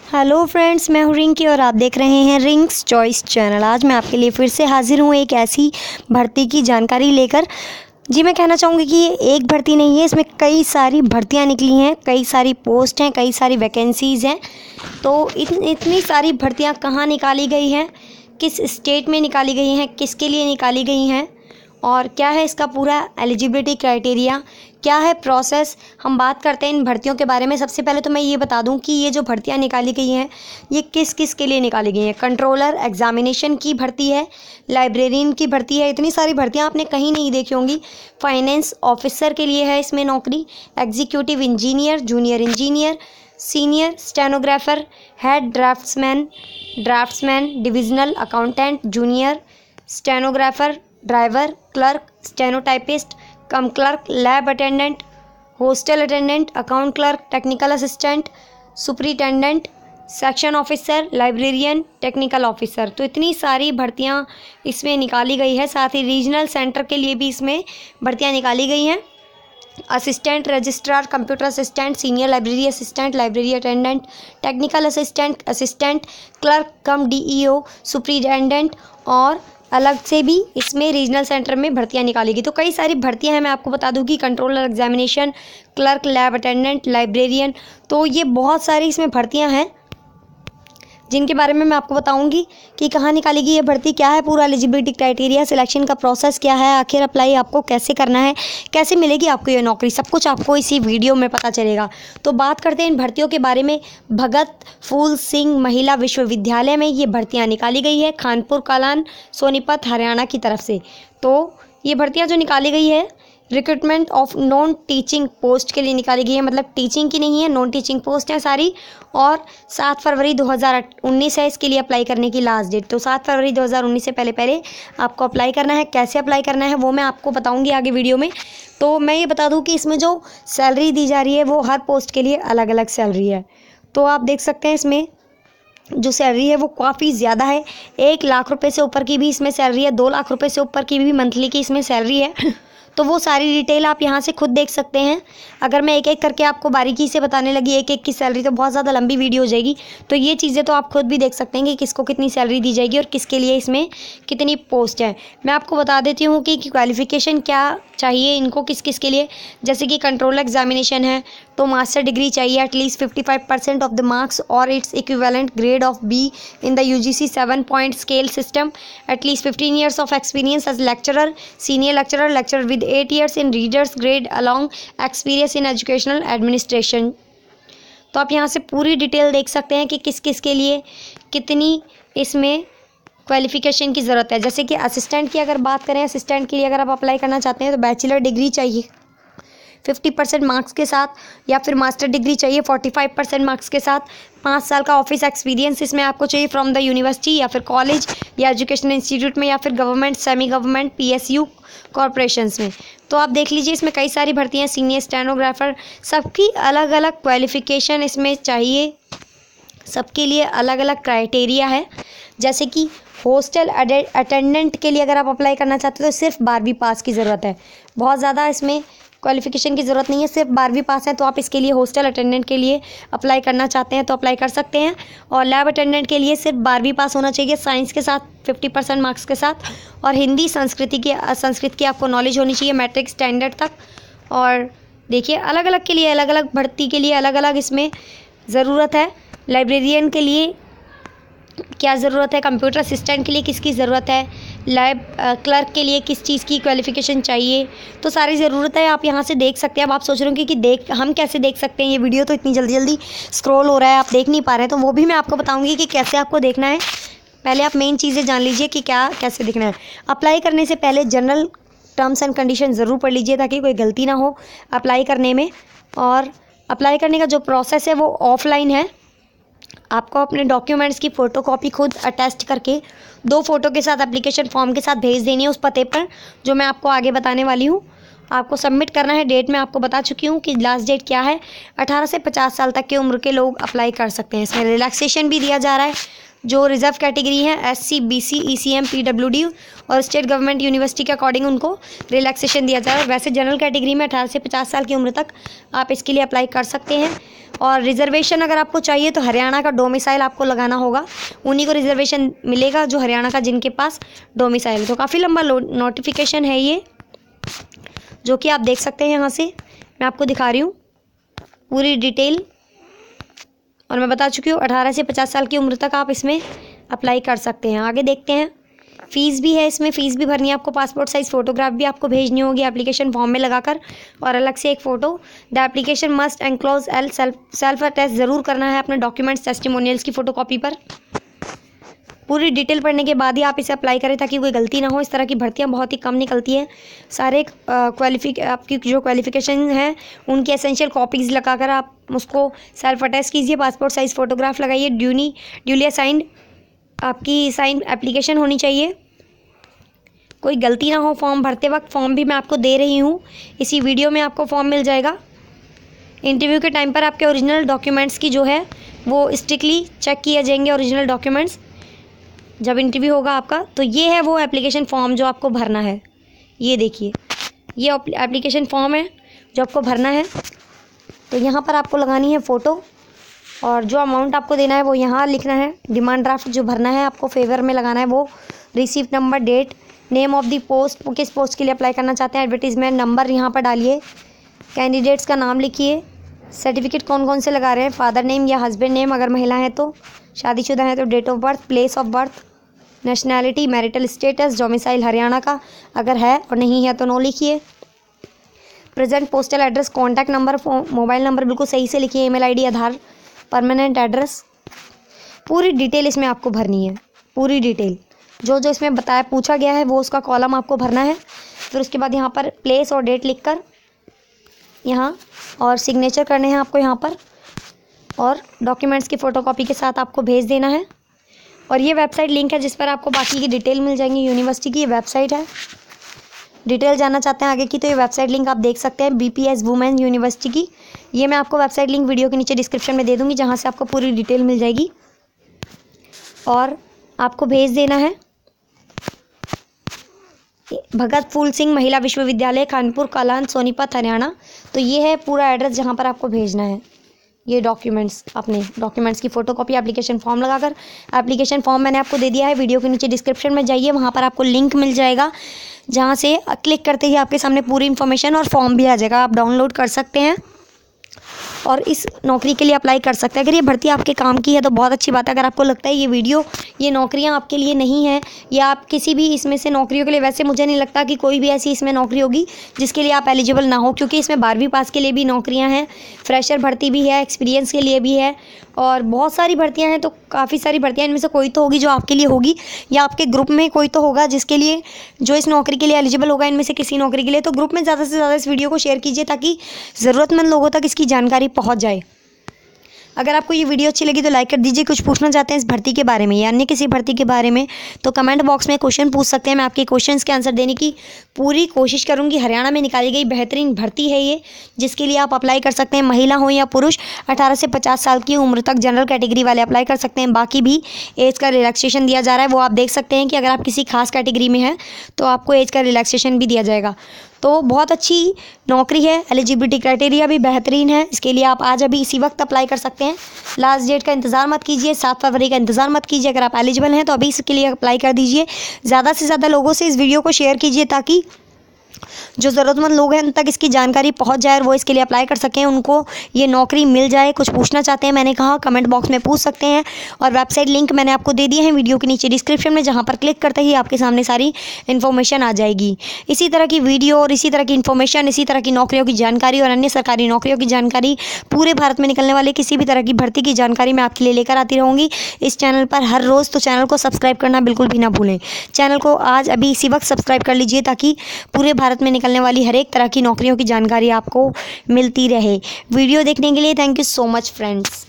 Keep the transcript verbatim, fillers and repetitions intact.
Hello friends, मैं हूँ रिंकी और आप देख रहे हैं रिंक्स चॉइस चैनल। आज मैं आपके लिए फिर से हाजिर हूँ एक ऐसी भर्ती की जानकारी लेकर। जी मैं कहना चाहूँगी कि ये एक भर्ती नहीं है, इसमें कई सारी भर्तियाँ निकली हैं, कई सारी पोस्ट हैं, कई सारी वैकेंसीज़ हैं। तो इत, इतनी सारी भर्तियाँ कहाँ निकाली गई हैं, किस स्टेट में निकाली गई हैं, किसके लिए निकाली गई हैं और क्या है इसका पूरा एलिजिबिलिटी क्राइटेरिया, क्या है प्रोसेस, हम बात करते हैं इन भर्तियों के बारे में। सबसे पहले तो मैं ये बता दूं कि ये जो भर्तियां निकाली गई हैं ये किस किस के लिए निकाली गई हैं। कंट्रोलर एग्जामिनेशन की भर्ती है, लाइब्रेरियन की भर्ती है, इतनी सारी भर्तियां आपने कहीं नहीं देखी होंगी। फाइनेंस ऑफिसर के लिए है इसमें नौकरी, executive engineer, junior engineer, senior stenographer, head draftsman, draftsman, divisional accountant, junior stenographer, driver, clerk, stenotypist, cum clerk, lab attendant, hostel attendant, account clerk, technical assistant, superintendent, section officer, librarian, technical officer. तो इतनी सारी भर्तियां इसमें निकाली गई है। साथ ही regional centre के लिए भी इसमें भर्तियां निकाली गई हैं। Assistant registrar, computer assistant, senior library assistant, library attendant, technical assistant, assistant clerk cum DEO, superintendent और अलग से भी इसमें रीजनल सेंटर में भर्तियां निकाली गई। तो कई सारी भर्तियां हैं। मैं आपको बता दूं कि controller examination, clerk, lab attendant, librarian, तो ये बहुत सारी इसमें भर्तियां हैं जिनके बारे में मैं आपको बताऊंगी कि कहाँ निकाली गई ये भर्ती, क्या है पूरा एलिजिबिलिटी क्राइटेरिया, सिलेक्शन का प्रोसेस क्या है, आखिर अप्लाई आपको कैसे करना है, कैसे मिलेगी आपको ये नौकरी, सब कुछ आपको इसी वीडियो में पता चलेगा। तो बात करते हैं इन भर्तियों के बारे में। भगत फूल सिंह महिला विश्वविद्यालय में ये भर्तियाँ निकाली गई है, खानपुर कलान, सोनीपत, हरियाणा की तरफ से। तो ये भर्तियाँ जो निकाली गई है recruitment of non teaching post के लिए निकाली गई है, मतलब टीचिंग की नहीं है, नॉन टीचिंग पोस्ट है सारी। और सात फरवरी दो हज़ार उन्नीस है इसके लिए अप्लाई करने की लास्ट डेट। तो सात फरवरी दो हज़ार उन्नीस से पहले पहले आपको अप्लाई करना है। कैसे अप्लाई करना है वो मैं आपको बताऊंगी आगे वीडियो में। तो मैं ये बता दूं कि इसमें जो सैलरी दी जा रही है वो हर पोस्ट के लिए अलग अलग सैलरी है। तो आप देख सकते हैं इसमें जो सैलरी है वो काफ़ी ज़्यादा है। एक लाख रुपये से ऊपर की भी इसमें सैलरी है, दो लाख रुपये से ऊपर की भी मंथली की इसमें सैलरी है। तो वो सारी डिटेल आप यहाँ से खुद देख सकते हैं। अगर मैं एक एक करके आपको बारीकी से बताने लगी एक एक की सैलरी तो बहुत ज़्यादा लंबी वीडियो हो जाएगी। तो ये चीज़ें तो आप खुद भी देख सकते हैं कि किसको कितनी सैलरी दी जाएगी और किसके लिए इसमें कितनी पोस्ट है। मैं आपको बता देती हूँ कि क्वालिफ़िकेशन क्या चाहिए इनको, किस किस के लिए। जैसे कि कंट्रोल एग्जामिनेशन है तो मास्टर डिग्री चाहिए, at least fifty five percent of the marks और its equivalent grade of B in the UGC seven point scale system, at least fifteen years of experience as lecturer, senior lecturer, lecturer with eight years in readers grade along experience in educational administration. तो आप यहाँ से पूरी detail देख सकते हैं कि किस किस के लिए कितनी इसमें क्वालिफिकेशन की ज़रूरत है। जैसे कि असिस्टेंट की अगर बात करें, असिस्टेंट के लिए अगर आप अप्लाई करना चाहते हैं तो बैचलर डिग्री चाहिए फिफ्टी परसेंट मार्क्स के साथ, या फिर मास्टर डिग्री चाहिए फोर्टी फाइव परसेंट मार्क्स के साथ। पाँच साल का ऑफिस एक्सपीरियंस इसमें आपको चाहिए फ्रॉम द यूनिवर्सिटी या फिर कॉलेज या एजुकेशनल इंस्टीट्यूट में या फिर government, semi government, PSU corporations में। तो आप देख लीजिए इसमें कई सारी भर्तियाँ, सीनियर स्टेनोग्राफर, सबकी अलग अलग क्वालिफिकेशन इसमें चाहिए, सबके लिए अलग अलग क्राइटेरिया है। जैसे कि हॉस्टल अटेंडेंट के लिए अगर आप अप्लाई करना चाहते हो तो सिर्फ बारहवीं पास की ज़रूरत है, बहुत ज़्यादा इसमें क्वालिफिकेशन की ज़रूरत नहीं है, सिर्फ बारहवीं पास है। तो आप इसके लिए हॉस्टल अटेंडेंट के लिए अप्लाई करना चाहते हैं तो अप्लाई कर सकते हैं। और लैब अटेंडेंट के लिए सिर्फ बारहवीं पास होना चाहिए साइंस के साथ फिफ्टी परसेंट मार्क्स के साथ, और हिंदी संस्कृति की संस्कृत की आपको नॉलेज होनी चाहिए मैट्रिक स्टैंडर्ड तक। और देखिए अलग अलग के लिए अलग अलग भर्ती के लिए अलग अलग इसमें ज़रूरत है। लाइब्रेरियन के लिए क्या ज़रूरत है, कंप्यूटर असिस्टेंट के लिए किसकी ज़रूरत है, लैब क्लर्क के लिए किस चीज़ की क्वालिफ़िकेशन चाहिए, तो सारी ज़रूरत है आप यहाँ से देख सकते हैं। अब आप सोच रहे होंगे कि देख हम कैसे देख सकते हैं, ये वीडियो तो इतनी जल्दी जल्दी स्क्रॉल हो रहा है आप देख नहीं पा रहे हैं। तो वो भी मैं आपको बताऊँगी कि कैसे आपको देखना है। पहले आप मेन चीज़ें जान लीजिए कि क्या कैसे देखना है। अप्लाई करने से पहले जनरल टर्म्स एंड कंडीशन ज़रूर पढ़ लीजिए ताकि कोई गलती ना हो अप्लाई करने में। और अप्लाई करने का जो प्रोसेस है वो ऑफलाइन है। आपको अपने डॉक्यूमेंट्स की फ़ोटोकॉपी खुद अटैच करके दो फ़ोटो के साथ एप्लीकेशन फॉर्म के साथ भेज देनी है उस पते पर जो मैं आपको आगे बताने वाली हूँ। आपको सबमिट करना है। डेट मैं आपको बता चुकी हूँ कि लास्ट डेट क्या है। अठारह से पचास साल तक की उम्र के लोग अप्लाई कर सकते हैं। इसमें रिलैक्सेशन भी दिया जा रहा है। जो रिजर्व कैटेगरी है S C, B C, E C M, P W D और स्टेट गवर्नमेंट यूनिवर्सिटी के अकॉर्डिंग उनको रिलैक्सेशन दिया जा रहा है। वैसे जनरल कैटेगरी में अठारह से पचास साल की उम्र तक आप इसके लिए अप्लाई कर सकते हैं। और रिजर्वेशन अगर आपको चाहिए तो हरियाणा का डोमिसाइल आपको लगाना होगा, उन्हीं को रिजर्वेशन मिलेगा जो हरियाणा का जिनके पास डोमिसाइल है। तो काफ़ी लंबा नोटिफिकेशन है ये, जो कि आप देख सकते हैं। यहाँ से मैं आपको दिखा रही हूँ पूरी डिटेल, और मैं बता चुकी हूँ अठारह से पचास साल की उम्र तक आप इसमें अप्लाई कर सकते हैं। आगे देखते हैं। फ़ीस भी है इसमें, फ़ीस भी भरनी है आपको। पासपोर्ट साइज़ फ़ोटोग्राफ भी आपको भेजनी होगी एप्लीकेशन फॉर्म में लगाकर, और अलग से एक photo. The application must enclose L self self attest ज़रूर करना है अपने डॉक्यूमेंट्स टेस्टिमोनियल्स की फ़ोटोकॉपी पर। पूरी डिटेल पढ़ने के बाद ही आप इसे अप्लाई करें ताकि कोई गलती ना हो। इस तरह की भर्तियां बहुत ही कम निकलती हैं। सारे क्वालिफिक आपकी जो क्वालिफिकेशन है उनकी एसेंशियल कॉपीज़ लगाकर आप उसको सेल्फ अटेस्ट कीजिए। पासपोर्ट साइज़ फ़ोटोग्राफ लगाइए। ड्यूनी ड्यूली असाइंड आपकी साइन एप्लीकेशन होनी चाहिए, कोई गलती ना हो फॉर्म भरते वक्त। फॉर्म भी मैं आपको दे रही हूँ, इसी वीडियो में आपको फॉर्म मिल जाएगा। इंटरव्यू के टाइम पर आपके ओरिजिनल डॉक्यूमेंट्स की जो है वो स्ट्रिक्टली चेक किए जाएंगे। ओरिजिनल डॉक्यूमेंट्स जब इंटरव्यू होगा आपका, तो ये है वो एप्लीकेशन फॉर्म जो आपको भरना है। ये देखिए, ये एप्लीकेशन फॉर्म है जो आपको भरना है। तो यहाँ पर आपको लगानी है फ़ोटो, और जो अमाउंट आपको देना है वो यहाँ लिखना है। डिमांड ड्राफ्ट जो भरना है आपको फेवर में लगाना है वो। Receipt number, date, name of the post, किस पोस्ट के लिए अप्लाई करना चाहते हैं, एडवर्टीजमेंट नंबर यहाँ पर डालिए। कैंडिडेट्स का नाम लिखिए। सर्टिफिकेट कौन कौन से लगा रहे हैं, फादर नेम या हस्बैंड नेम अगर महिला है तो, शादीशुदा है तो date of birth, place of birth, nationality, marital status, domicile Haryana का अगर है, और नहीं है तो नो लिखिए। Present postal address, contact number, mobile number बिल्कुल सही से लिखिए। Email ID, Aadhaar, permanent address, पूरी डिटेल इसमें आपको भरनी है। पूरी डिटेल जो जो इसमें बताया पूछा गया है वो उसका कॉलम आपको भरना है। फिर उसके बाद यहाँ पर प्लेस और डेट लिखकर यहाँ और सिग्नेचर करने हैं आपको यहाँ पर, और डॉक्यूमेंट्स की फ़ोटोकॉपी के साथ आपको भेज देना है। और ये वेबसाइट लिंक है जिस पर आपको बाकी की डिटेल मिल जाएंगी। यूनिवर्सिटी की ये वेबसाइट है। डिटेल जानना चाहते हैं आगे की तो ये वेबसाइट लिंक आप देख सकते हैं, B P S women university की। ये मैं आपको वेबसाइट लिंक वीडियो के नीचे डिस्क्रिप्शन में दे दूँगी, जहाँ से आपको पूरी डिटेल मिल जाएगी। और आपको भेज देना है भगत फूल सिंह महिला विश्वविद्यालय, खानपुर कलान, सोनीपत, हरियाणा। तो ये है पूरा एड्रेस जहाँ पर आपको भेजना है ये डॉक्यूमेंट्स। अपने डॉक्यूमेंट्स की फ़ोटोकॉपी एप्लीकेशन फॉर्म लगाकर, एप्लीकेशन फॉर्म मैंने आपको दे दिया है। वीडियो के नीचे डिस्क्रिप्शन में जाइए, वहाँ पर आपको लिंक मिल जाएगा, जहाँ से क्लिक करते ही आपके सामने पूरी इन्फॉर्मेशन और फॉर्म भी आ जाएगा। आप डाउनलोड कर सकते हैं और इस नौकरी के लिए अप्लाई कर सकते हैं। अगर ये भर्ती आपके काम की है तो बहुत अच्छी बात है। अगर आपको लगता है ये वीडियो, ये नौकरियां आपके लिए नहीं है, या आप किसी भी इसमें से नौकरियों के लिए, वैसे मुझे नहीं लगता कि कोई भी ऐसी इसमें नौकरी होगी जिसके लिए आप एलिजिबल ना हो, क्योंकि इसमें बारहवीं पास के लिए भी नौकरियां हैं, फ्रेशर भर्ती भी है, एक्सपीरियंस के लिए भी है, और बहुत सारी भर्तियां हैं। तो काफ़ी सारी भर्तियां, इनमें से कोई तो होगी जो आपके लिए होगी, या आपके ग्रुप में कोई तो होगा जिसके लिए, जो इस नौकरी के लिए एलिजिबल होगा इनमें से किसी नौकरी के लिए। तो ग्रुप में ज़्यादा से ज़्यादा इस वीडियो को शेयर कीजिए ताकि ज़रूरतमंद लोगों तक इसकी जानकारी पहुँच जाए। अगर आपको ये वीडियो अच्छी लगी तो लाइक कर दीजिए। कुछ पूछना चाहते हैं इस भर्ती के बारे में या अन्य किसी भर्ती के बारे में तो कमेंट बॉक्स में क्वेश्चन पूछ सकते हैं। मैं आपके क्वेश्चंस के आंसर देने की पूरी कोशिश करूंगी। हरियाणा में निकाली गई बेहतरीन भर्ती है ये, जिसके लिए आप अप्लाई कर सकते हैं। महिला हो या पुरुष, अठारह से पचास साल की उम्र तक जनरल कैटेगरी वाले अप्लाई कर सकते हैं। बाकी भी एज का रिलैक्सेशन दिया जा रहा है, वो आप देख सकते हैं कि अगर आप किसी खास कैटेगरी में हैं तो आपको एज का रिलैक्सेशन भी दिया जाएगा। तो बहुत अच्छी नौकरी है। एलिजिबिलिटी क्राइटेरिया भी बेहतरीन है। इसके लिए आप आज अभी इसी वक्त अप्लाई कर सकते हैं। लास्ट डेट का इंतज़ार मत कीजिए, सात फरवरी का इंतज़ार मत कीजिए। अगर आप एलिजिबल हैं तो अभी इसके लिए अप्लाई कर दीजिए। ज़्यादा से ज़्यादा लोगों से इस वीडियो को शेयर कीजिए ताकि जो ज़रूरतमंद लोग हैं उन तक इसकी जानकारी पहुंच जाए और वो इसके लिए अप्लाई कर सकें, उनको ये नौकरी मिल जाए। कुछ पूछना चाहते हैं, मैंने कहा कमेंट बॉक्स में पूछ सकते हैं। और वेबसाइट लिंक मैंने आपको दे दिए हैं वीडियो के नीचे डिस्क्रिप्शन में, जहां पर क्लिक करते ही आपके सामने सारी इन्फॉर्मेशन आ जाएगी। इसी तरह की वीडियो और इसी तरह की इन्फॉर्मेशन, इसी तरह की नौकरियों की जानकारी और अन्य सरकारी नौकरियों की जानकारी, पूरे भारत में निकलने वाले किसी भी तरह की भर्ती की जानकारी मैं आपके लिए लेकर आती रहूँगी इस चैनल पर हर रोज़। तो चैनल को सब्सक्राइब करना बिल्कुल भी ना भूलें। चैनल को आज अभी इसी वक्त सब्सक्राइब कर लीजिए ताकि पूरे भारत में निकलने वाली हर एक तरह की नौकरियों की जानकारी आपको मिलती रहे। वीडियो देखने के लिए thank you so much friends.